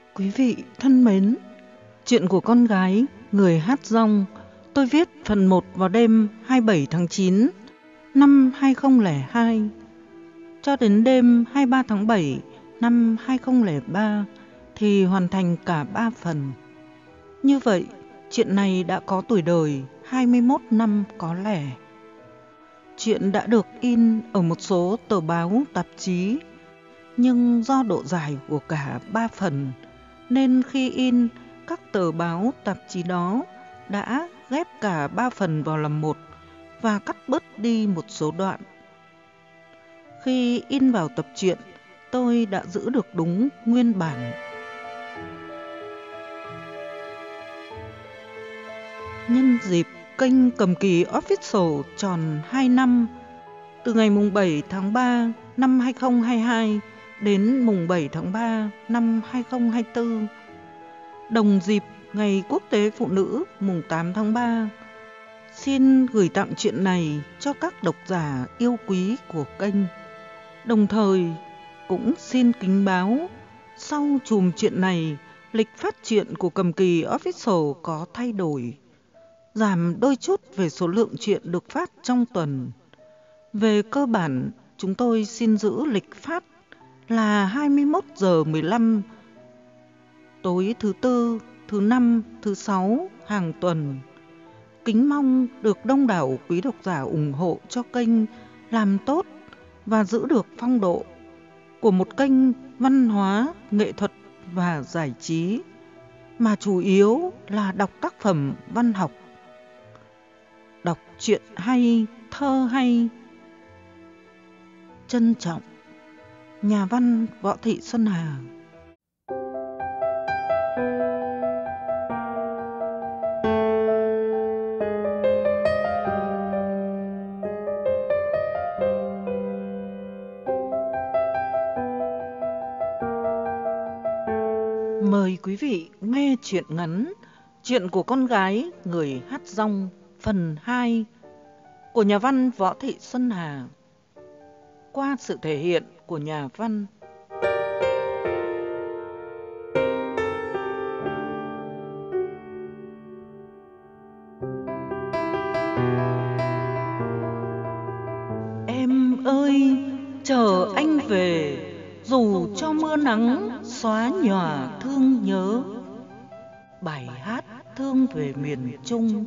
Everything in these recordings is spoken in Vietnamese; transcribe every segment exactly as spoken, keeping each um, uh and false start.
Quý vị thân mến, chuyện của con gái người hát rong tôi viết phần một vào đêm hai mươi bảy tháng chín năm hai nghìn không trăm lẻ hai. Cho đến đêm hai mươi ba tháng bảy năm hai nghìn không trăm lẻ ba thì hoàn thành cả ba phần. Như vậy, chuyện này đã có tuổi đời hai mươi mốt năm có lẽ. Chuyện đã được in ở một số tờ báo tạp chí, nhưng do độ dài của cả ba phần nên khi in, các tờ báo tạp chí đó đã ghép cả ba phần vào làm một và cắt bớt đi một số đoạn. Khi in vào tập truyện, tôi đã giữ được đúng nguyên bản. Nhân dịp kênh Cầm Kỳ Official tròn hai năm, từ ngày mùng bảy tháng ba năm hai nghìn không trăm hai mươi hai đến mùng bảy tháng ba năm hai nghìn không trăm hai mươi tư, đồng dịp Ngày Quốc tế Phụ nữ mùng tám tháng ba, xin gửi tặng chuyện này cho các độc giả yêu quý của kênh. Đồng thời cũng xin kính báo, sau chùm chuyện này, lịch phát truyện của Cầm Kỳ Official có thay đổi, giảm đôi chút về số lượng chuyện được phát trong tuần. Về cơ bản, chúng tôi xin giữ lịch phát là hai mươi mốt giờ mười lăm tối thứ tư, thứ năm, thứ sáu hàng tuần. Kính mong được đông đảo quý độc giả ủng hộ cho kênh làm tốt và giữ được phong độ của một kênh văn hóa, nghệ thuật và giải trí, mà chủ yếu là đọc tác phẩm văn học, đọc truyện hay, thơ hay. Trân trọng, nhà văn Võ Thị Xuân Hà. Mời quý vị nghe truyện ngắn Chuyện của con gái người hát rong phần hai của nhà văn Võ Thị Xuân Hà, qua sự thể hiện của nhà văn. Em ơi, chờ anh về, dù cho mưa nắng xóa nhòa thương nhớ. Bài hát thương về miền Trung.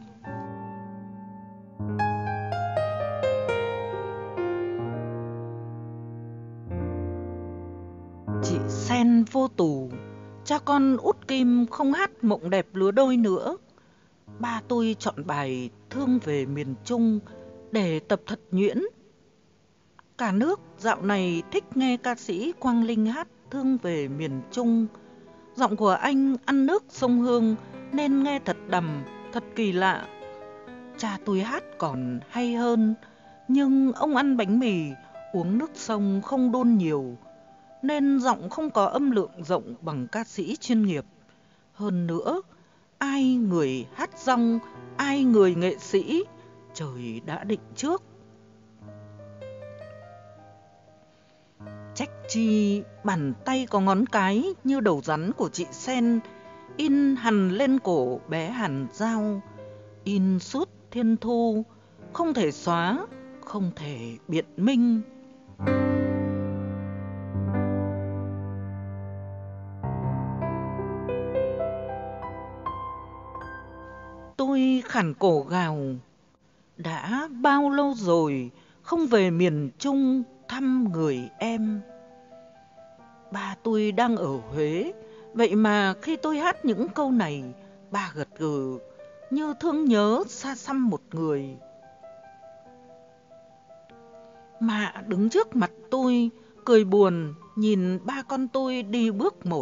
Chị Sen vô tù, cha con út Kim không hát Mộng Đẹp Lứa Đôi nữa. Ba tôi chọn bài Thương về miền Trung để tập thật nhuyễn. Cả nước dạo này thích nghe ca sĩ Quang Linh hát Thương về miền Trung. Giọng của anh ăn nước sông Hương nên nghe thật đầm, thật kỳ lạ. Cha tôi hát còn hay hơn, nhưng ông ăn bánh mì, uống nước sông không đôn nhiều, nên giọng không có âm lượng rộng bằng ca sĩ chuyên nghiệp. Hơn nữa, ai người hát rong, ai người nghệ sĩ, trời đã định trước. Trách chi bàn tay có ngón cái như đầu rắn của chị Sen in hằn lên cổ bé Hàn Giao, in suốt thiên thu, không thể xóa, không thể biện minh. Tôi khản cổ gào, đã bao lâu rồi không về miền Trung thăm người em. Ba tôi đang ở Huế, vậy mà khi tôi hát những câu này, ba gật gù như thương nhớ xa xăm một người. Mạ đứng trước mặt tôi, cười buồn nhìn ba con tôi đi bước một.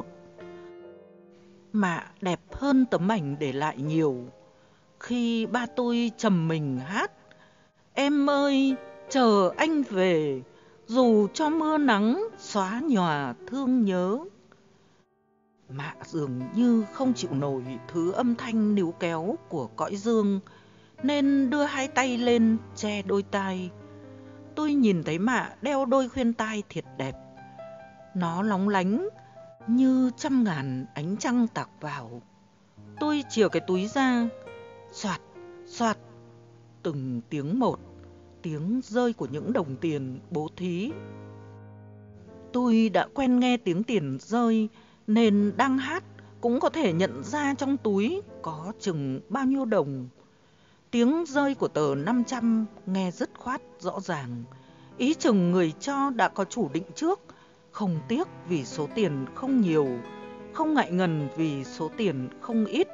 Mạ đẹp hơn tấm ảnh để lại nhiều. Khi ba tôi trầm mình hát, em ơi, chờ anh về, dù cho mưa nắng xóa nhòa thương nhớ. Mạ dường như không chịu nổi thứ âm thanh níu kéo của cõi dương, nên đưa hai tay lên che đôi tai. Tôi nhìn thấy Mạ đeo đôi khuyên tai thiệt đẹp. Nó lóng lánh Như trăm ngàn ánh trăng tạc vào. Tôi chìa cái túi ra, soạt, soạt, từng tiếng một, tiếng rơi của những đồng tiền bố thí. Tôi đã quen nghe tiếng tiền rơi, nên đang hát cũng có thể nhận ra trong túi có chừng bao nhiêu đồng. Tiếng rơi của tờ năm trăm nghe dứt khoát rõ ràng, ý chừng người cho đã có chủ định trước, không tiếc vì số tiền không nhiều, không ngại ngần vì số tiền không ít.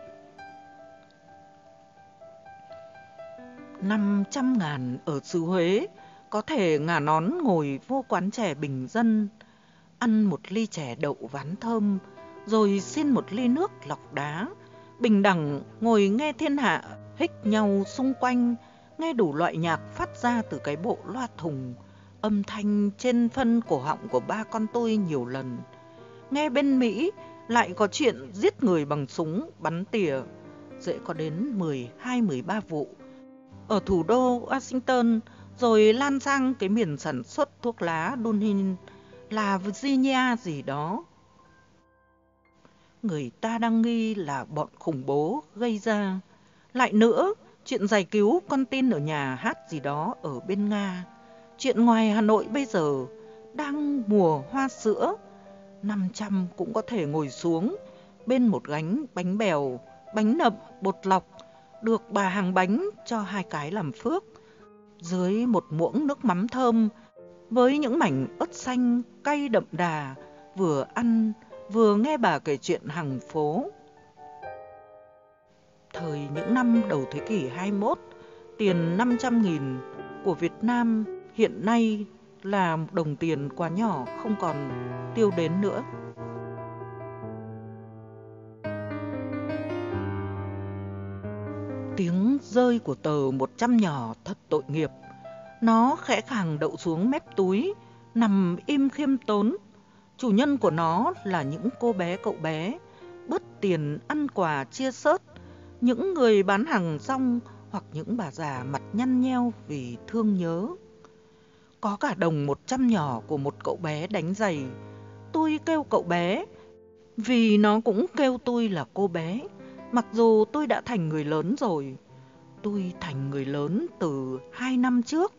Năm trăm ngàn ở xứ Huế có thể ngả nón ngồi vô quán chè bình dân, ăn một ly chè đậu ván thơm, rồi xin một ly nước lọc đá, bình đẳng ngồi nghe thiên hạ hích nhau xung quanh, nghe đủ loại nhạc phát ra từ cái bộ loa thùng, âm thanh trên phân cổ họng của ba con tôi nhiều lần. Nghe bên Mỹ lại có chuyện giết người bằng súng bắn tỉa, dễ có đến mười hai mười ba vụ. Ở thủ đô Washington, rồi lan sang cái miền sản xuất thuốc lá Dunhill là Virginia gì đó. Người ta đang nghi là bọn khủng bố gây ra. Lại nữa, chuyện giải cứu con tin ở nhà hát gì đó ở bên Nga. Chuyện ngoài Hà Nội bây giờ đang mùa hoa sữa, năm trăm cũng có thể ngồi xuống bên một gánh bánh bèo, bánh nậm, bột lọc, được bà hàng bánh cho hai cái làm phước, dưới một muỗng nước mắm thơm với những mảnh ớt xanh cay đậm đà, vừa ăn vừa nghe bà kể chuyện hàng phố. Thời những năm đầu thế kỷ hai mươi mốt, tiền năm trăm nghìn của Việt Nam hiện nay là một đồng tiền quá nhỏ, không còn tiêu đến nữa. Tiếng rơi của tờ một trăm nhỏ thật tội nghiệp. Nó khẽ khàng đậu xuống mép túi, nằm im khiêm tốn. Chủ nhân của nó là những cô bé cậu bé, bớt tiền ăn quà chia sớt, những người bán hàng rong hoặc những bà già mặt nhăn nheo vì thương nhớ. Có cả đồng một trăm nhỏ của một cậu bé đánh giày. Tôi kêu cậu bé vì nó cũng kêu tôi là cô bé, mặc dù tôi đã thành người lớn rồi. Tôi thành người lớn từ hai năm trước.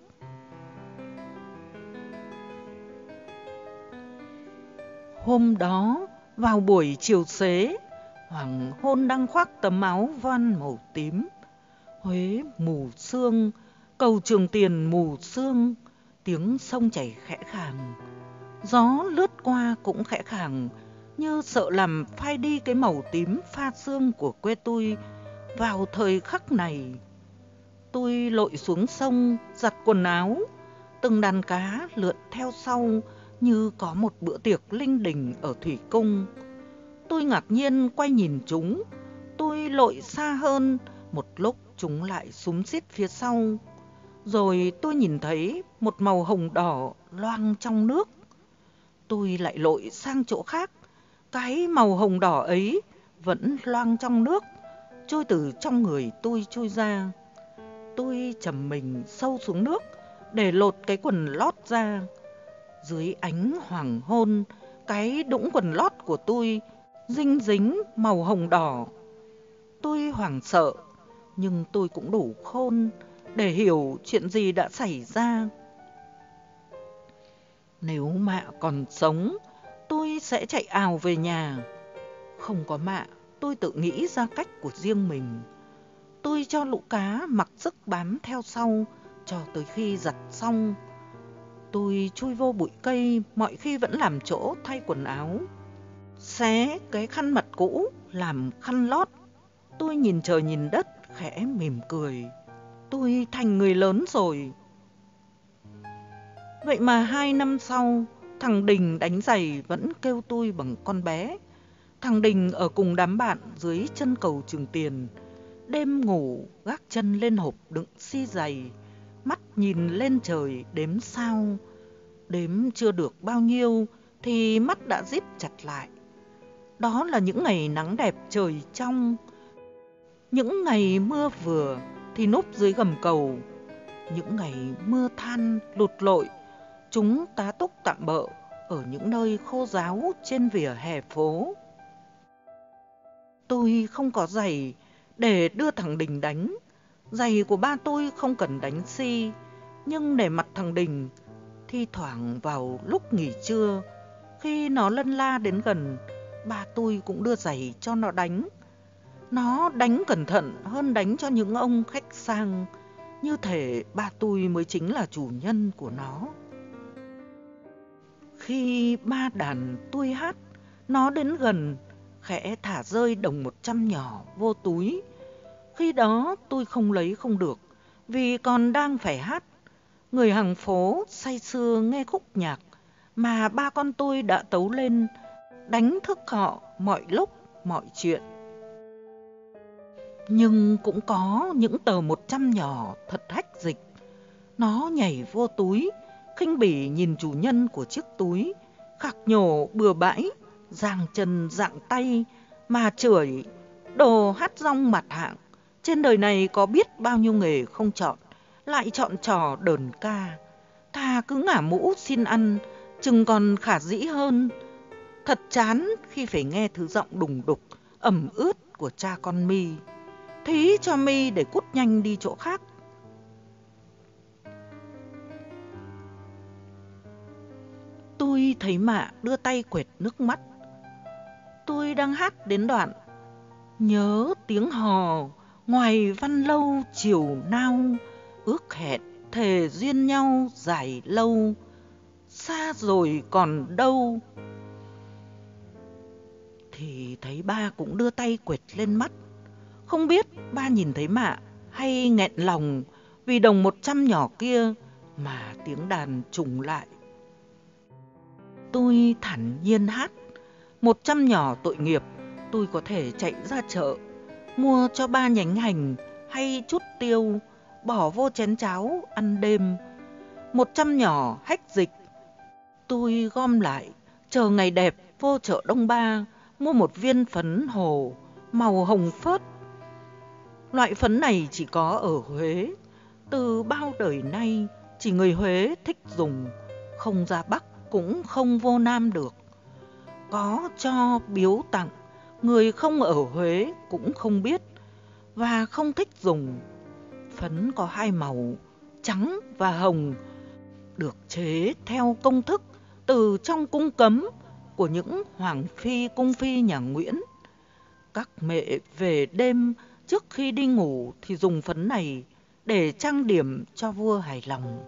Hôm đó, vào buổi chiều xế, hoàng hôn đang khoác tấm áo voan màu tím. Huế mù sương, cầu Trường Tiền mù sương, tiếng sông chảy khẽ khàng. Gió lướt qua cũng khẽ khàng, như sợ làm phai đi cái màu tím pha sương của quê tôi vào thời khắc này. Tôi lội xuống sông, giặt quần áo, từng đàn cá lượn theo sau như có một bữa tiệc linh đình ở thủy cung. Tôi ngạc nhiên quay nhìn chúng, tôi lội xa hơn, một lúc chúng lại xúm xít phía sau. Rồi tôi nhìn thấy một màu hồng đỏ loang trong nước. Tôi lại lội sang chỗ khác, cái màu hồng đỏ ấy vẫn loang trong nước, trôi từ trong người tôi trôi ra. Tôi chầm mình sâu xuống nước để lột cái quần lót ra. Dưới ánh hoàng hôn, cái đũng quần lót của tôi dinh dính màu hồng đỏ. Tôi hoảng sợ, nhưng tôi cũng đủ khôn để hiểu chuyện gì đã xảy ra. Nếu mạ còn sống, tôi sẽ chạy ào về nhà. Không có mạ, tôi tự nghĩ ra cách của riêng mình. Tôi cho lũ cá mặc sức bám theo sau cho tới khi giặt xong. Tôi chui vô bụi cây, mọi khi vẫn làm chỗ thay quần áo. Xé cái khăn mặt cũ làm khăn lót. Tôi nhìn trời nhìn đất, khẽ mỉm cười. Tôi thành người lớn rồi. Vậy mà hai năm sau, thằng Đình đánh giày vẫn kêu tôi bằng con bé. Thằng Đình ở cùng đám bạn dưới chân cầu Trường Tiền. Đêm ngủ gác chân lên hộp đựng xi giày, mắt nhìn lên trời đếm sao. Đếm chưa được bao nhiêu thì mắt đã díp chặt lại. Đó là những ngày nắng đẹp trời trong, những ngày mưa vừa thì núp dưới gầm cầu, những ngày mưa than lụt lội, chúng tá túc tạm bợ ở những nơi khô ráo trên vỉa hè phố. Tôi không có giày để đưa thằng Đình đánh. Giày của ba tôi không cần đánh xi, nhưng để mặt thằng Đình, thi thoảng vào lúc nghỉ trưa, khi nó lân la đến gần, ba tôi cũng đưa giày cho nó đánh. Nó đánh cẩn thận hơn đánh cho những ông khách sang, như thể ba tôi mới chính là chủ nhân của nó. Khi ba đàn tôi hát, nó đến gần, khẽ thả rơi đồng một trăm nhỏ vô túi. Khi đó tôi không lấy không được, vì còn đang phải hát. Người hàng phố say sưa nghe khúc nhạc mà ba con tôi đã tấu lên, đánh thức họ mọi lúc, mọi chuyện. Nhưng cũng có những tờ một trăm nhỏ thật hách dịch. Nó nhảy vô túi, khinh bỉ nhìn chủ nhân của chiếc túi, khạc nhổ bừa bãi, giang chân dạng tay mà chửi: đồ hát rong mặt hạng, trên đời này có biết bao nhiêu nghề không chọn, lại chọn trò đờn ca. Thà cứ ngả mũ xin ăn, chừng còn khả dĩ hơn. Thật chán khi phải nghe thứ giọng đùng đục, ẩm ướt của cha con mi. Thí cho mi để cút nhanh đi chỗ khác. Tôi thấy Mạ đưa tay quệt nước mắt. Tôi đang hát đến đoạn: nhớ tiếng hò ngoài văn lâu chiều nao, ước hẹn thề duyên nhau dài lâu, xa rồi còn đâu, thì thấy ba cũng đưa tay quệt lên mắt. Không biết ba nhìn thấy Mạ hay nghẹn lòng vì đồng một trăm nhỏ kia mà tiếng đàn trùng lại. Tôi thản nhiên hát. Một trăm nhỏ tội nghiệp, tôi có thể chạy ra chợ, mua cho ba nhánh hành hay chút tiêu, bỏ vô chén cháo ăn đêm. Một trăm nhỏ hách dịch, tôi gom lại, chờ ngày đẹp vô chợ Đông Ba, mua một viên phấn hồ, màu hồng phớt. Loại phấn này chỉ có ở Huế, từ bao đời nay chỉ người Huế thích dùng, không ra Bắc cũng không vô Nam được. Có cho biếu tặng, người không ở Huế cũng không biết và không thích dùng. Phấn có hai màu, trắng và hồng, được chế theo công thức từ trong cung cấm của những hoàng phi cung phi nhà Nguyễn. Các mẹ về đêm trước khi đi ngủ thì dùng phấn này để trang điểm cho vua hài lòng.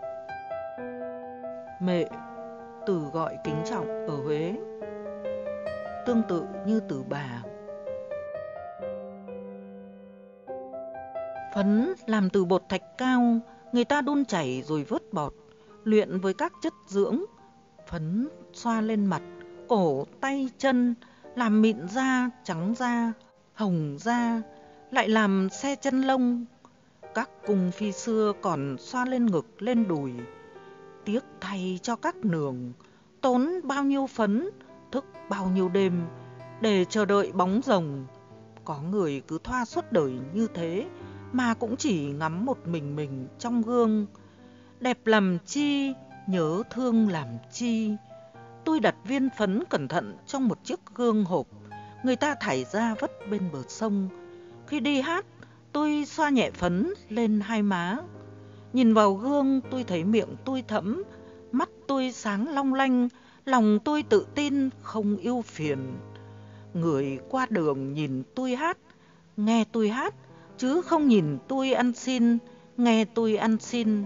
Mẹ, từ gọi kính trọng ở Huế, tương tự như từ bà. Phấn làm từ bột thạch cao, người ta đun chảy rồi vớt bọt, luyện với các chất dưỡng. Phấn xoa lên mặt, cổ, tay, chân, làm mịn da, trắng da, hồng da, lại làm xe chân lông. Các cung phi xưa còn xoa lên ngực, lên đùi. Tiếc thay cho các nương, tốn bao nhiêu phấn, thức bao nhiêu đêm để chờ đợi bóng rồng. Có người cứ thoa suốt đời như thế mà cũng chỉ ngắm một mình mình trong gương. Đẹp làm chi, nhớ thương làm chi. Tôi đặt viên phấn cẩn thận trong một chiếc gương hộp, người ta thải ra vất bên bờ sông. Khi đi hát, tôi xoa nhẹ phấn lên hai má. Nhìn vào gương, tôi thấy miệng tôi thẫm, mắt tôi sáng long lanh, lòng tôi tự tin không ưu phiền. Người qua đường nhìn tôi hát, nghe tôi hát, chứ không nhìn tôi ăn xin, nghe tôi ăn xin.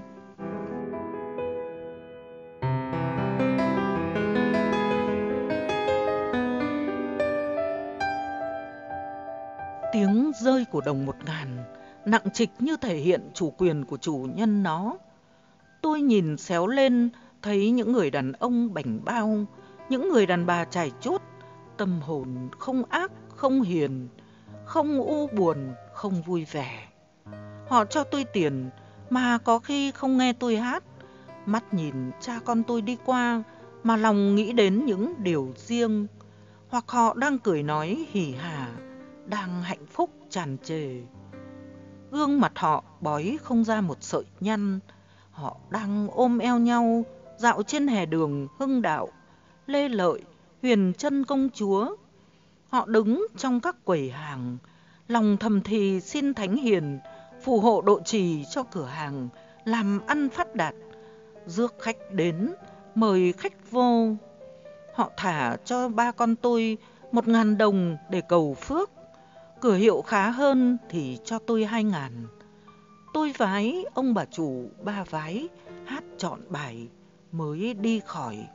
Tiếng rơi của đồng một ngàn, nặng trịch như thể hiện chủ quyền của chủ nhân nó. Tôi nhìn xéo lên, thấy những người đàn ông bảnh bao, những người đàn bà trải chuốt, tâm hồn không ác, không hiền, không u buồn, không vui vẻ. Họ cho tôi tiền, mà có khi không nghe tôi hát, mắt nhìn cha con tôi đi qua, mà lòng nghĩ đến những điều riêng. Hoặc họ đang cười nói hỉ hả, đang hạnh phúc tràn trề. Gương mặt họ bói không ra một sợi nhăn. Họ đang ôm eo nhau, dạo trên hè đường Hưng Đạo, Lê Lợi, Huyền Trân công chúa. Họ đứng trong các quầy hàng, lòng thầm thì xin Thánh Hiền phù hộ độ trì cho cửa hàng làm ăn phát đạt, rước khách đến, mời khách vô. Họ thả cho ba con tôi một ngàn đồng để cầu phước. Cửa hiệu khá hơn thì cho tôi hai ngàn. Tôi vái ông bà chủ ba vái, hát trọn bài mới đi khỏi.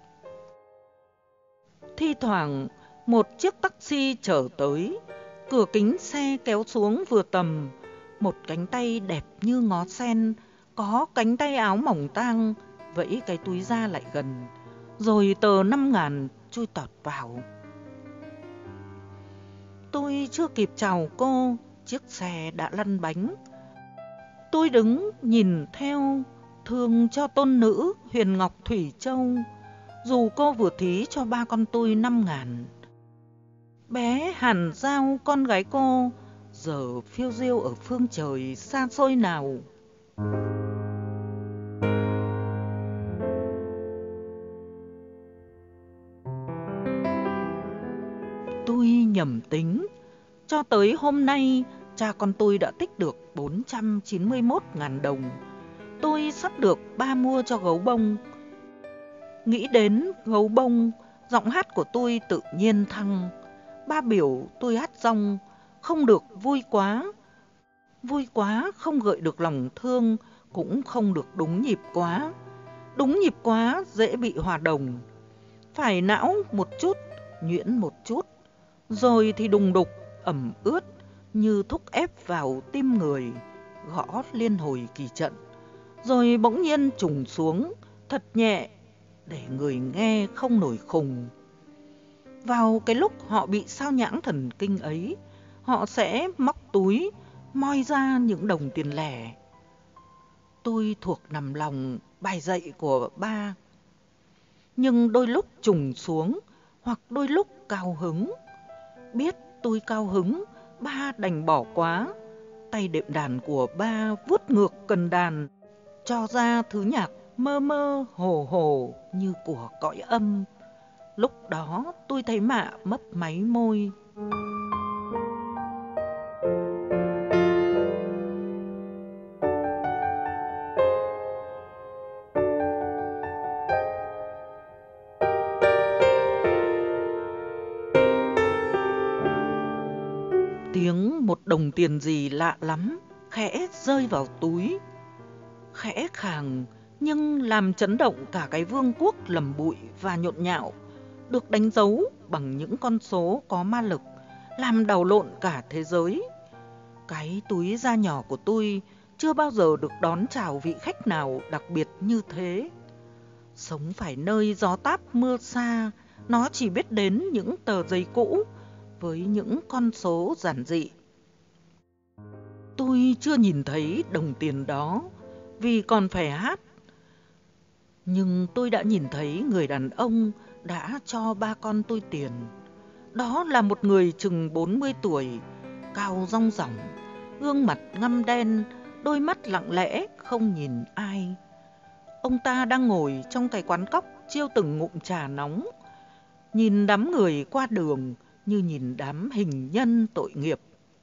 Thi thoảng một chiếc taxi chở tới, cửa kính xe kéo xuống vừa tầm, một cánh tay đẹp như ngó sen, có cánh tay áo mỏng tang, vẫy cái túi ra lại gần, rồi tờ năm ngàn chui tọt vào. Tôi chưa kịp chào cô, chiếc xe đã lăn bánh. Tôi đứng nhìn theo, thương cho tôn nữ Huyền Ngọc Thủy Châu, dù cô vừa thí cho ba con tôi năm ngàn. Bé Hàn Giao con gái cô giờ phiêu diêu ở phương trời xa xôi nào. Tôi nhầm tính, cho tới hôm nay cha con tôi đã tích được bốn trăm chín mươi mốt ngàn đồng. Tôi sắp được ba mua cho gấu bông. Nghĩ đến gấu bông, giọng hát của tôi tự nhiên thăng. Ba biểu tôi hát rong, không được vui quá. Vui quá không gợi được lòng thương, cũng không được đúng nhịp quá. Đúng nhịp quá dễ bị hòa đồng. Phải não một chút, nhuyễn một chút, rồi thì đùng đục, ẩm ướt như thúc ép vào tim người, gõ liên hồi kỳ trận. Rồi bỗng nhiên trùng xuống, thật nhẹ, để người nghe không nổi khùng. Vào cái lúc họ bị sao nhãng thần kinh ấy, họ sẽ móc túi, moi ra những đồng tiền lẻ. Tôi thuộc nằm lòng bài dạy của ba. Nhưng đôi lúc trùng xuống, hoặc đôi lúc cao hứng. Biết tôi cao hứng, ba đành bỏ quá. Tay đệm đàn của ba vuốt ngược cần đàn, cho ra thứ nhạc mơ mơ hồ hồ như của cõi âm. Lúc đó tôi thấy mạ mấp máy môi. Tiếng một đồng tiền gì lạ lắm khẽ rơi vào túi. Khẽ khàng nhưng làm chấn động cả cái vương quốc lầm bụi và nhộn nhạo, được đánh dấu bằng những con số có ma lực, làm đảo lộn cả thế giới. Cái túi da nhỏ của tôi chưa bao giờ được đón chào vị khách nào đặc biệt như thế. Sống phải nơi gió táp mưa xa, nó chỉ biết đến những tờ giấy cũ với những con số giản dị. Tôi chưa nhìn thấy đồng tiền đó vì còn phải hát. Nhưng tôi đã nhìn thấy người đàn ông đã cho ba con tôi tiền. Đó là một người chừng bốn mươi tuổi, cao rong ròng, gương mặt ngăm đen, đôi mắt lặng lẽ không nhìn ai. Ông ta đang ngồi trong cái quán cóc chiêu từng ngụm trà nóng, nhìn đám người qua đường như nhìn đám hình nhân tội nghiệp.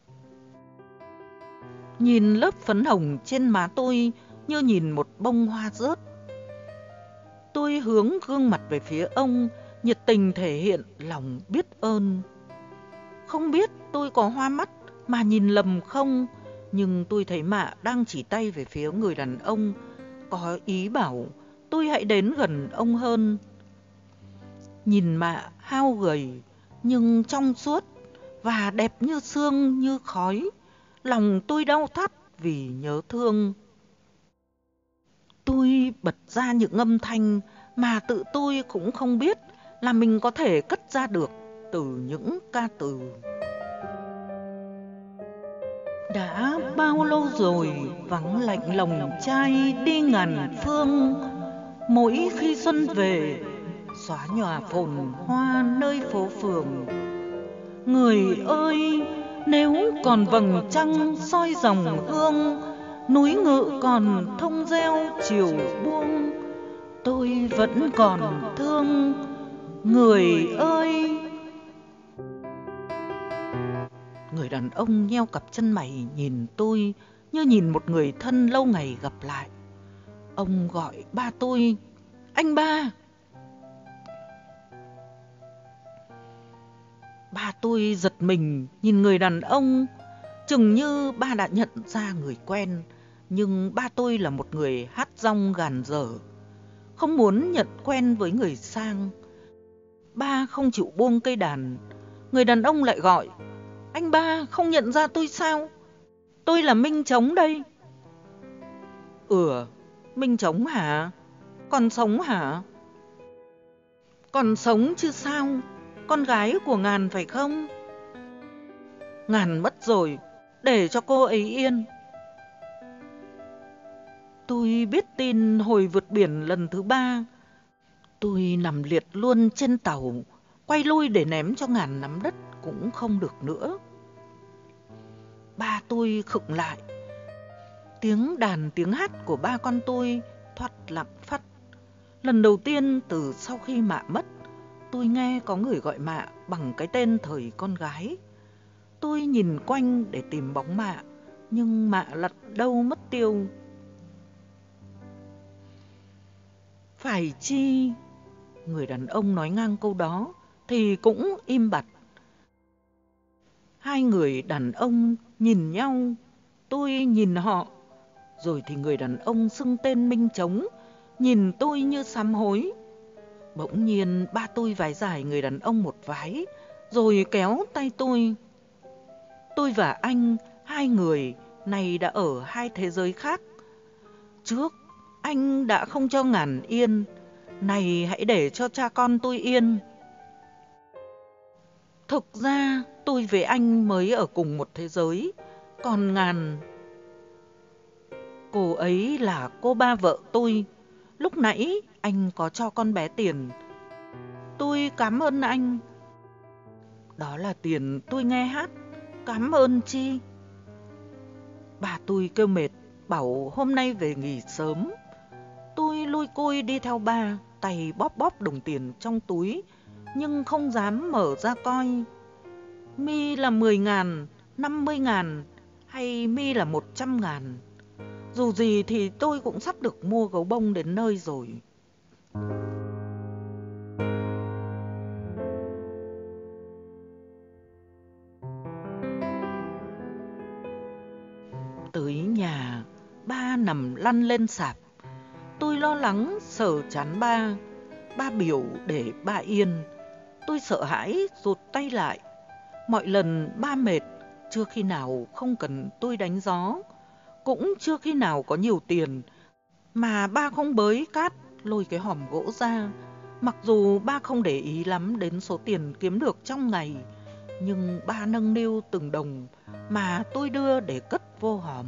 Nhìn lớp phấn hồng trên má tôi như nhìn một bông hoa rớt. Tôi hướng gương mặt về phía ông, nhiệt tình thể hiện lòng biết ơn. Không biết tôi có hoa mắt mà nhìn lầm không, nhưng tôi thấy mạ đang chỉ tay về phía người đàn ông, có ý bảo tôi hãy đến gần ông hơn. Nhìn mạ hao gầy nhưng trong suốt và đẹp như sương như khói, lòng tôi đau thắt vì nhớ thương. Tôi bật ra những âm thanh mà tự tôi cũng không biết là mình có thể cất ra được từ những ca từ. Đã bao lâu rồi vắng lạnh lòng trai đi ngàn phương, mỗi khi xuân về xóa nhòa phồn hoa nơi phố phường. Người ơi, nếu còn vầng trăng soi dòng hương, núi Ngự còn thông reo chiều buông, tôi vẫn còn thương Người ơi! Người đàn ông nheo cặp chân mày nhìn tôi như nhìn một người thân lâu ngày gặp lại. Ông gọi ba tôi: "Anh ba!" Ba tôi giật mình nhìn người đàn ông, chừng như ba đã nhận ra người quen. Nhưng ba tôi là một người hát rong gàn dở, không muốn nhận quen với người sang. Ba không chịu buông cây đàn. Người đàn ông lại gọi: "Anh ba không nhận ra tôi sao? Tôi là Minh Trống đây." "Ừ, Minh Trống hả? Còn sống hả?" "Còn sống chứ sao? Con gái của Ngàn phải không?" "Ngàn mất rồi, để cho cô ấy yên." Tôi biết tin hồi vượt biển lần thứ ba. Tôi nằm liệt luôn trên tàu, quay lui để ném cho Ngàn nắm đất cũng không được nữa. Ba tôi khựng lại. Tiếng đàn tiếng hát của ba con tôi thoắt lặng phắt. Lần đầu tiên từ sau khi Mạ mất, tôi nghe có người gọi Mạ bằng cái tên thời con gái. Tôi nhìn quanh để tìm bóng Mạ, nhưng Mạ lặt đâu mất tiêu. Phải chi? Người đàn ông nói ngang câu đó thì cũng im bặt. Hai người đàn ông nhìn nhau, tôi nhìn họ. Rồi thì người đàn ông xưng tên Minh Trống nhìn tôi như sám hối. Bỗng nhiên ba tôi vái giải người đàn ông một vái, rồi kéo tay tôi. Tôi và anh, hai người này đã ở hai thế giới khác. Trước, anh đã không cho Ngàn yên, này hãy để cho cha con tôi yên. Thực ra tôi với anh mới ở cùng một thế giới, còn Ngàn... Cô ấy là cô ba vợ tôi. Lúc nãy anh có cho con bé tiền. Tôi cảm ơn anh. Đó là tiền tôi nghe hát. Cảm ơn chi? Bà tôi kêu mệt, bảo hôm nay về nghỉ sớm. Tôi lôi côi đi theo ba, tay bóp bóp đồng tiền trong túi, nhưng không dám mở ra coi. Mi là mười ngàn, năm mươi ngàn, hay mi là một trăm ngàn. Dù gì thì tôi cũng sắp được mua gấu bông đến nơi rồi. Tới nhà, ba nằm lăn lên sạp. Tôi lo lắng sờ chán ba. Ba biểu để ba yên. Tôi sợ hãi rụt tay lại. Mọi lần ba mệt, chưa khi nào không cần tôi đánh gió, cũng chưa khi nào có nhiều tiền mà ba không bới cát lôi cái hòm gỗ ra. Mặc dù ba không để ý lắm đến số tiền kiếm được trong ngày, nhưng ba nâng niu từng đồng mà tôi đưa để cất vô hòm.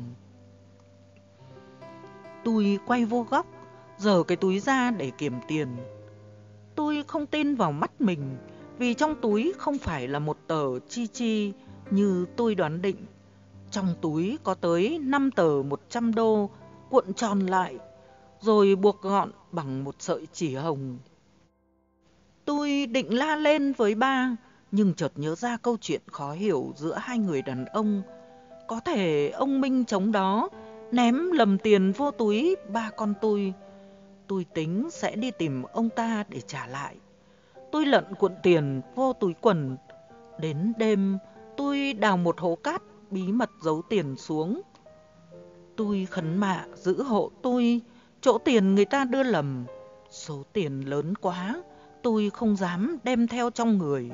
Tôi quay vô góc, giở cái túi ra để kiểm tiền. Tôi không tin vào mắt mình, vì trong túi không phải là một tờ chi chi như tôi đoán định. Trong túi có tới năm tờ một trăm đô cuộn tròn lại, rồi buộc gọn bằng một sợi chỉ hồng. Tôi định la lên với ba, nhưng chợt nhớ ra câu chuyện khó hiểu giữa hai người đàn ông. Có thể ông Minh Trống đó ném lầm tiền vô túi ba con tôi. Tôi tính sẽ đi tìm ông ta để trả lại. Tôi lận cuộn tiền vô túi quần. Đến đêm, tôi đào một hố cát bí mật giấu tiền xuống. Tôi khấn Mạ giữ hộ tôi, chỗ tiền người ta đưa lầm. Số tiền lớn quá, tôi không dám đem theo trong người.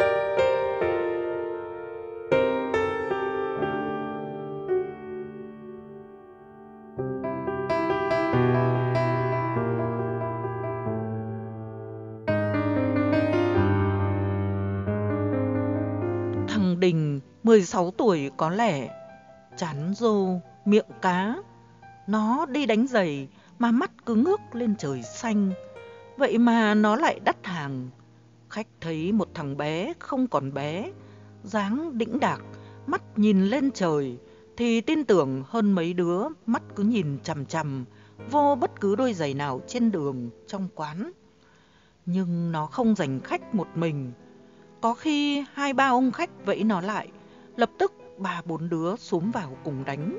Thằng Đình, mười sáu tuổi có lẽ, chán rô, miệng cá. Nó đi đánh giày mà mắt cứ ngước lên trời xanh. Vậy mà nó lại đắt hàng. Khách thấy một thằng bé không còn bé, dáng đĩnh đạc, mắt nhìn lên trời, thì tin tưởng hơn mấy đứa mắt cứ nhìn chằm chằm vô bất cứ đôi giày nào trên đường, trong quán. Nhưng nó không giành khách một mình. Có khi hai ba ông khách vẫy nó lại, lập tức ba bốn đứa xúm vào cùng đánh.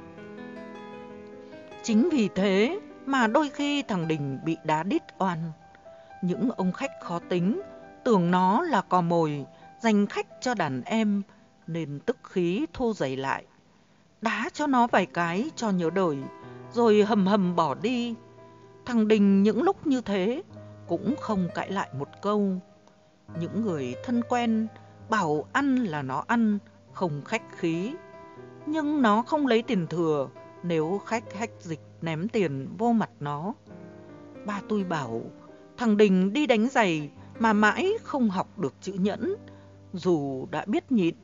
Chính vì thế mà đôi khi thằng Đình bị đá đít oan. Những ông khách khó tính tưởng nó là cò mồi dành khách cho đàn em, nên tức khí thu giày lại, đá cho nó vài cái cho nhớ đời, rồi hầm hầm bỏ đi. Thằng Đình những lúc như thế cũng không cãi lại một câu. Những người thân quen bảo ăn là nó ăn, không khách khí. Nhưng nó không lấy tiền thừa nếu khách hách dịch ném tiền vô mặt nó. Ba tôi bảo thằng Đình đi đánh giày mà mãi không học được chữ nhẫn, dù đã biết nhịn.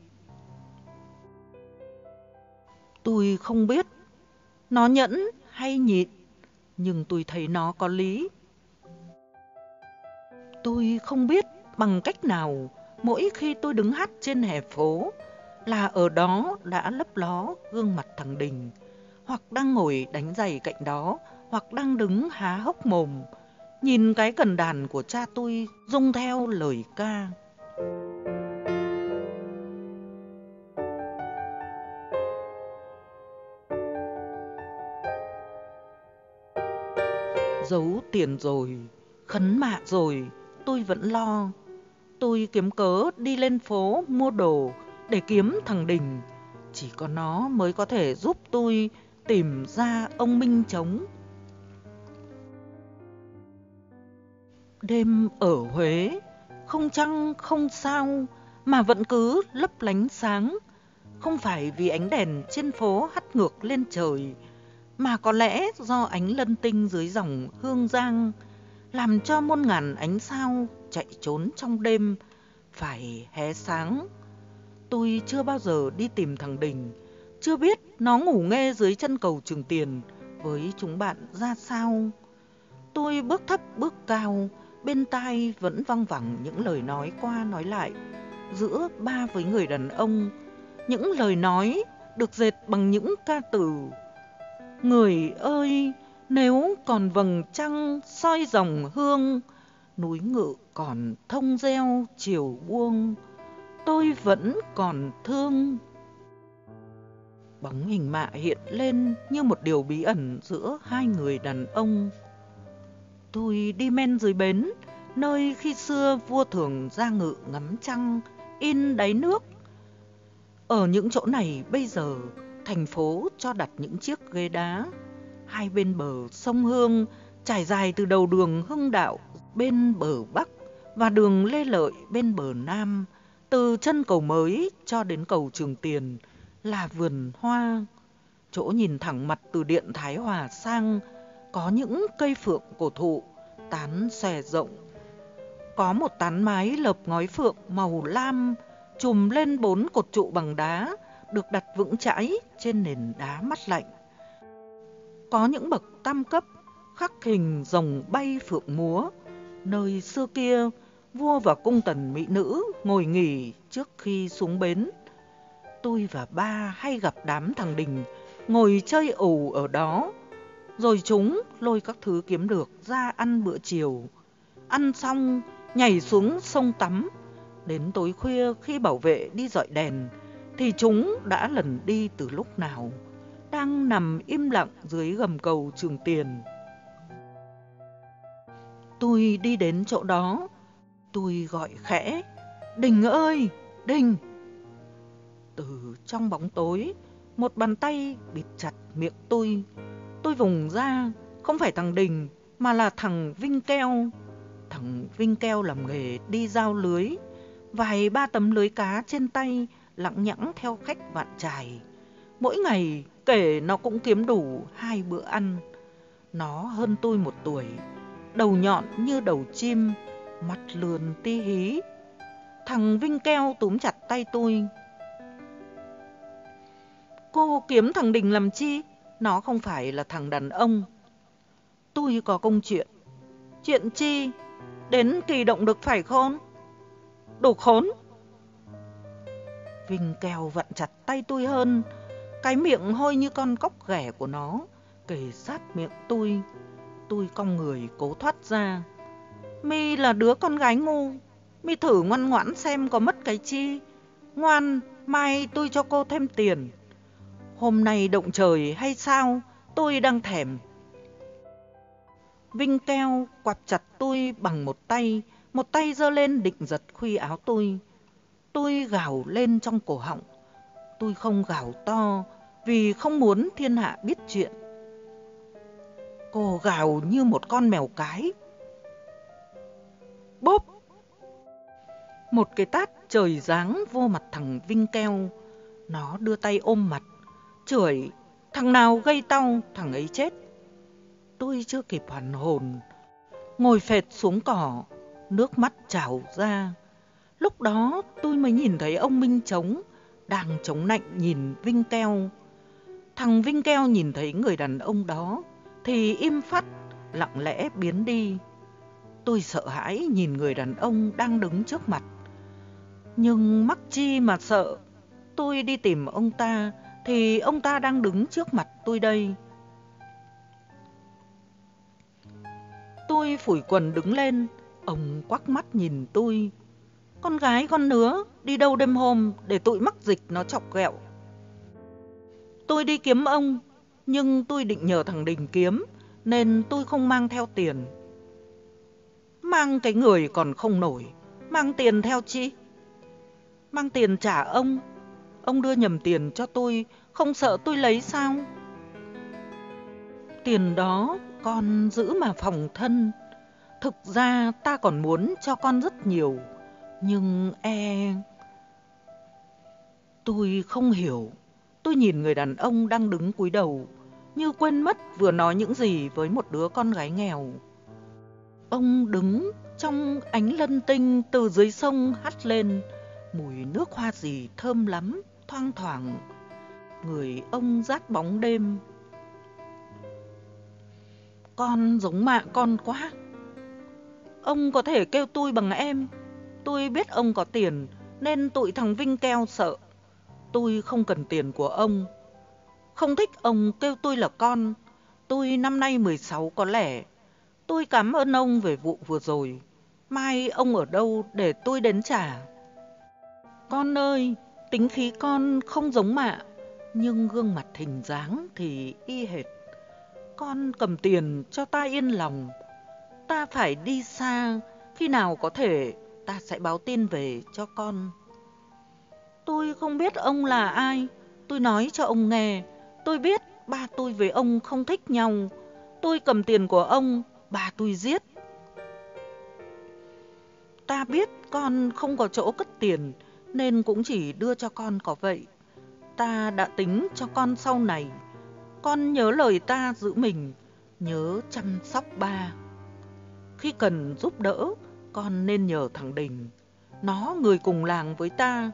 Tôi không biết nó nhẫn hay nhịn, nhưng tôi thấy nó có lý. Tôi không biết bằng cách nào mỗi khi tôi đứng hát trên hè phố là ở đó đã lấp ló gương mặt thằng Đình, hoặc đang ngồi đánh giày cạnh đó, hoặc đang đứng há hốc mồm nhìn cái cần đàn của cha tôi rung theo lời ca. Giấu tiền rồi, khấn mạ rồi, tôi vẫn lo. Tôi kiếm cớ đi lên phố mua đồ để kiếm thằng Đình. Chỉ có nó mới có thể giúp tôi tìm ra ông Minh Trống. Đêm ở Huế, không trăng không sao mà vẫn cứ lấp lánh sáng. Không phải vì ánh đèn trên phố hắt ngược lên trời, mà có lẽ do ánh lân tinh dưới dòng Hương Giang làm cho muôn ngàn ánh sao chạy trốn trong đêm phải hé sáng. Tôi chưa bao giờ đi tìm thằng Đình, chưa biết nó ngủ nghe dưới chân cầu Trường Tiền với chúng bạn ra sao. Tôi bước thấp bước cao, bên tai vẫn văng vẳng những lời nói qua nói lại giữa ba với người đàn ông. Những lời nói được dệt bằng những ca từ: người ơi, nếu còn vầng trăng soi dòng hương, núi Ngự còn thông reo chiều buông, tôi vẫn còn thương. Bóng hình mạ hiện lên như một điều bí ẩn giữa hai người đàn ông. Tôi đi men dưới bến, nơi khi xưa vua thường ra ngự ngắm trăng in đáy nước. Ở những chỗ này bây giờ thành phố cho đặt những chiếc ghế đá. Hai bên bờ sông Hương trải dài từ đầu đường Hưng Đạo bên bờ Bắc và đường Lê Lợi bên bờ Nam, từ chân cầu Mới cho đến cầu Trường Tiền là vườn hoa. Chỗ nhìn thẳng mặt từ điện Thái Hòa sang có những cây phượng cổ thụ tán xòe rộng. Có một tán mái lợp ngói phượng màu lam trùm lên bốn cột trụ bằng đá được đặt vững chãi trên nền đá mát lạnh. Có những bậc tam cấp khắc hình rồng bay phượng múa, nơi xưa kia vua và cung tần mỹ nữ ngồi nghỉ trước khi xuống bến. Tôi và ba hay gặp đám thằng Đình ngồi chơi ủ ở đó, rồi chúng lôi các thứ kiếm được ra ăn bữa chiều. Ăn xong nhảy xuống sông tắm. Đến tối khuya khi bảo vệ đi dọi đèn thì chúng đã lẩn đi từ lúc nào, đang nằm im lặng dưới gầm cầu Trường Tiền. Tôi đi đến chỗ đó, tôi gọi khẽ: Đình ơi, Đình! Từ trong bóng tối, một bàn tay bịt chặt miệng tôi. Tôi vùng ra, không phải thằng Đình mà là thằng Vinh Keo. Thằng Vinh Keo làm nghề đi giao lưới, vài ba tấm lưới cá trên tay lẳng nhẳng theo khách vạn chài. Mỗi ngày kể nó cũng kiếm đủ hai bữa ăn. Nó hơn tôi một tuổi, đầu nhọn như đầu chim, mắt lườn tí hí. Thằng Vinh Keo túm chặt tay tôi: Cô kiếm thằng Đình làm chi? Nó không phải là thằng đàn ông. Tôi có công chuyện. Chuyện chi? Đến kỳ động được phải khôn? Đồ khốn! Vinh Keo vặn chặt tay tôi hơn. Cái miệng hôi như con cóc ghẻ của nó kề sát miệng tôi. Tôi cong người cố thoát ra. Mi là đứa con gái ngu, mi thử ngoan ngoãn xem có mất cái chi. Ngoan, mai tôi cho cô thêm tiền. Hôm nay động trời hay sao, tôi đang thèm. Vinh keo quặp chặt tôi bằng một tay, một tay giơ lên định giật khuy áo tôi. Tôi gào lên trong cổ họng. Tôi không gào to vì không muốn thiên hạ biết chuyện. Cô gào như một con mèo cái. Bốp! Một cái tát trời giáng vô mặt thằng Vinh keo. Nó đưa tay ôm mặt, chửi: thằng nào gây tao, thằng ấy chết. Tôi chưa kịp hoàn hồn, ngồi phệt xuống cỏ, nước mắt trào ra. Lúc đó tôi mới nhìn thấy ông Minh Trống đang chống nạnh nhìn Vinh keo. Thằng Vinh keo nhìn thấy người đàn ông đó thì im phắt, lặng lẽ biến đi. Tôi sợ hãi nhìn người đàn ông đang đứng trước mặt. Nhưng mắc chi mà sợ, tôi đi tìm ông ta thì ông ta đang đứng trước mặt tôi đây. Tôi phủi quần đứng lên, ông quắc mắt nhìn tôi. Con gái con nứa, đi đâu đêm hôm để tụi mắc dịch nó chọc ghẹo. Tôi đi kiếm ông, nhưng tôi định nhờ thằng Đình kiếm, nên tôi không mang theo tiền. Mang cái người còn không nổi, mang tiền theo chi? Mang tiền trả ông. Ông đưa nhầm tiền cho tôi, không sợ tôi lấy sao? Tiền đó con giữ mà phòng thân. Thực ra ta còn muốn cho con rất nhiều, nhưng e... Tôi không hiểu. Tôi nhìn người đàn ông đang đứng cúi đầu, như quên mất vừa nói những gì với một đứa con gái nghèo. Ông đứng trong ánh lân tinh từ dưới sông hắt lên, mùi nước hoa gì thơm lắm, thoang thoảng. Người ông rát bóng đêm. Con giống mạ con quá. Ông có thể kêu tôi bằng em. Tôi biết ông có tiền, nên tụi thằng Vinh keo sợ. Tôi không cần tiền của ông. Không thích ông kêu tôi là con. Tôi năm nay mười sáu có lẻ. Tôi cảm ơn ông về vụ vừa rồi. Mai ông ở đâu để tôi đến trả? Con ơi, tính khí con không giống mạ, nhưng gương mặt hình dáng thì y hệt. Con cầm tiền cho ta yên lòng. Ta phải đi xa, khi nào có thể ta sẽ báo tin về cho con. Tôi không biết ông là ai. Tôi nói cho ông nghe. Tôi biết ba tôi với ông không thích nhau. Tôi cầm tiền của ông, ba tôi giết. Ta biết con không có chỗ cất tiền, nên cũng chỉ đưa cho con có vậy. Ta đã tính cho con sau này. Con nhớ lời ta giữ mình, nhớ chăm sóc ba. Khi cần giúp đỡ, con nên nhờ thằng Đình. Nó người cùng làng với ta.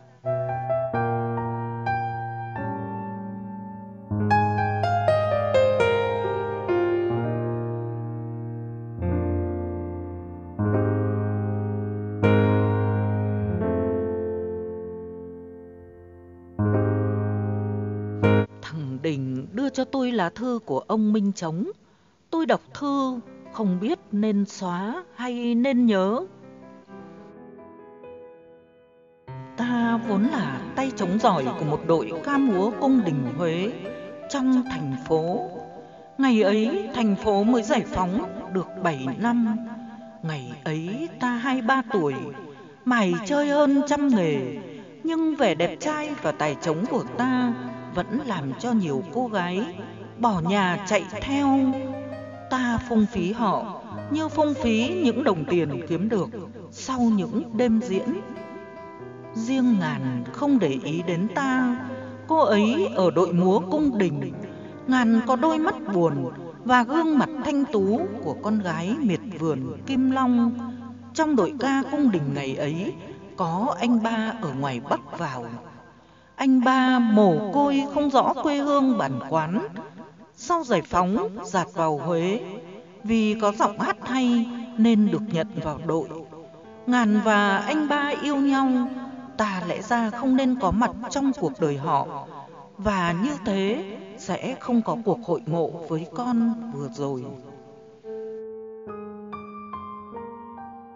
Thằng Đình đưa cho tôi lá thư của ông Minh Trống. Tôi đọc thư, không biết nên xóa hay nên nhớ. Ta vốn là tay trống giỏi của một đội ca múa cung đình Huế trong thành phố. Ngày ấy thành phố mới giải phóng được bảy năm. Ngày ấy ta hai ba tuổi, mải chơi hơn trăm nghề. Nhưng vẻ đẹp trai và tài trống của ta vẫn làm cho nhiều cô gái bỏ nhà chạy theo. Ta phung phí họ như phung phí những đồng tiền kiếm được sau những đêm diễn. Riêng Ngàn không để ý đến ta. Cô ấy ở đội múa cung đình. Ngàn có đôi mắt buồn và gương mặt thanh tú của con gái miệt vườn Kim Long. Trong đội ca cung đình ngày ấy có anh ba ở ngoài Bắc vào. Anh ba mồ côi không rõ quê hương bản quán. Sau giải phóng dạt vào Huế. Vì có giọng hát hay nên được nhận vào đội. Ngàn và anh ba yêu nhau. Ta lẽ ra không nên có mặt trong cuộc đời họ. Và như thế sẽ không có cuộc hội ngộ với con vừa rồi.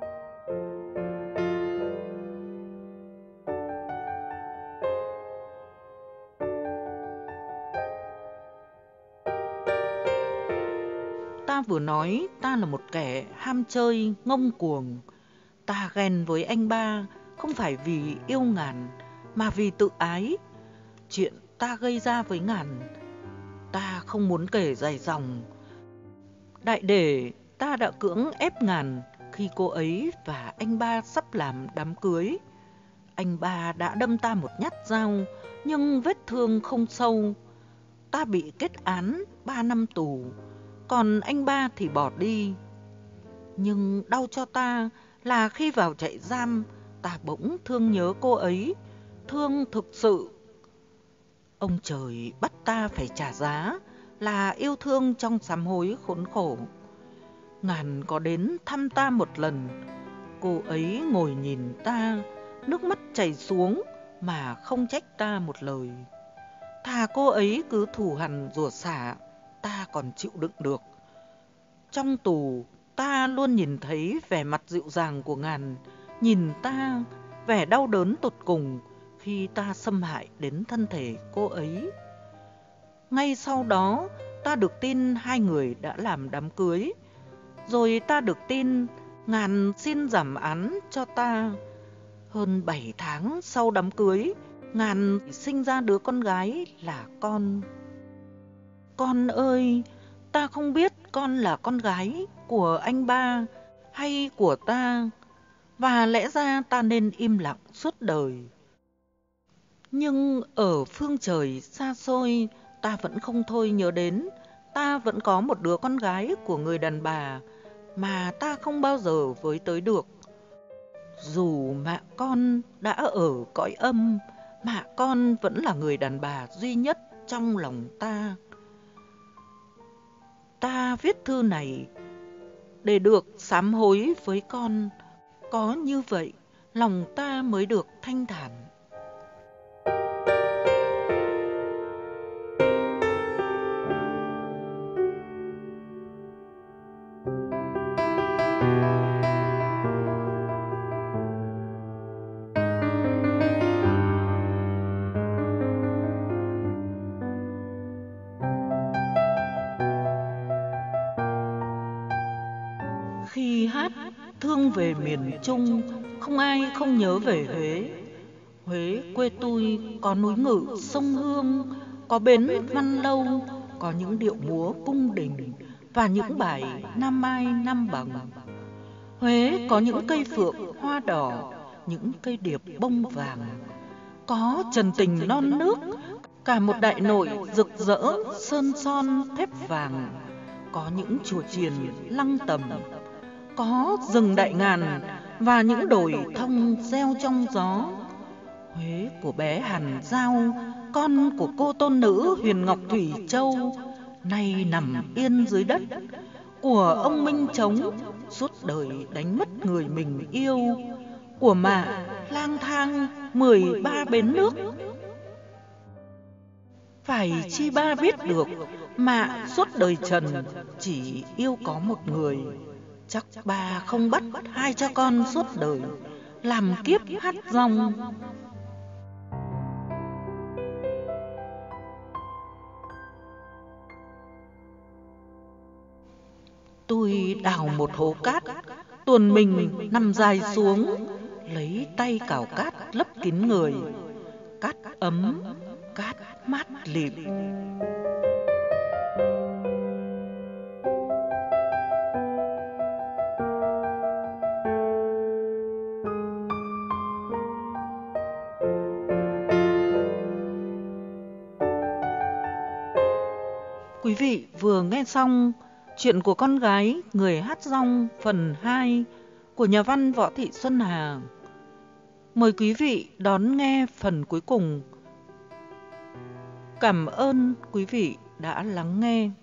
ta vừa nói ta là một kẻ ham chơi, ngông cuồng. Ta ghen với anh ba không phải vì yêu Ngàn mà vì tự ái. Chuyện ta gây ra với Ngàn ta không muốn kể dài dòng. Đại để ta đã cưỡng ép Ngàn khi cô ấy và anh ba sắp làm đám cưới. Anh ba đã đâm ta một nhát dao, nhưng vết thương không sâu. Ta bị kết án ba năm tù, còn anh ba thì bỏ đi. Nhưng đau cho ta là khi vào trại giam, ta bỗng thương nhớ cô ấy, thương thực sự. Ông trời bắt ta phải trả giá là yêu thương trong sám hối khốn khổ. Ngàn có đến thăm ta một lần, cô ấy ngồi nhìn ta, nước mắt chảy xuống mà không trách ta một lời. Thà cô ấy cứ thù hằn rủa xả, ta còn chịu đựng được. Trong tù, ta luôn nhìn thấy vẻ mặt dịu dàng của Ngàn, nhìn ta vẻ đau đớn tột cùng khi ta xâm hại đến thân thể cô ấy. Ngay sau đó, ta được tin hai người đã làm đám cưới. Rồi ta được tin Ngàn xin giảm án cho ta. Hơn bảy tháng sau đám cưới, Ngàn sinh ra đứa con gái là Con. Con ơi, ta không biết con là con gái của anh ba hay của ta, và lẽ ra ta nên im lặng suốt đời. Nhưng ở phương trời xa xôi, ta vẫn không thôi nhớ đến, ta vẫn có một đứa con gái của người đàn bà mà ta không bao giờ với tới được. Dù mẹ con đã ở cõi âm, mẹ con vẫn là người đàn bà duy nhất trong lòng ta. Ta viết thư này để được sám hối với con, có như vậy lòng ta mới được thanh thản. Khi hát thương về miền Trung, không ai không nhớ về Huế. Huế quê tôi có núi Ngự, sông Hương, có bến Văn Lâu, có những điệu múa cung đình và những bài Nam Mai Nam Bằng. Huế có những cây phượng hoa đỏ, những cây điệp bông vàng, có trần tình non nước, cả một đại nội rực rỡ sơn son thép vàng, có những chùa chiền lăng tầm, có rừng đại ngàn và những đồi thông reo trong gió. Huế của bé Hàn Giao, con của cô tôn nữ Huyền Ngọc Thủy Châu, nay nằm yên dưới đất. Của ông Minh Trống, suốt đời đánh mất người mình yêu. Của mạ lang thang mười ba bến nước. Phải chi ba biết được, mạ suốt đời trần chỉ yêu có một người. Chắc bà không bắt hai cha con suốt đời làm kiếp hát rong. Tôi đào một hố cát, tuồn mình nằm dài xuống, lấy tay cào cát lấp kín người. Cát ấm, cát mát lịm. Quý vị vừa nghe xong chuyện của con gái người hát rong phần hai của nhà văn Võ Thị Xuân Hà. Mời quý vị đón nghe phần cuối cùng. Cảm ơn quý vị đã lắng nghe.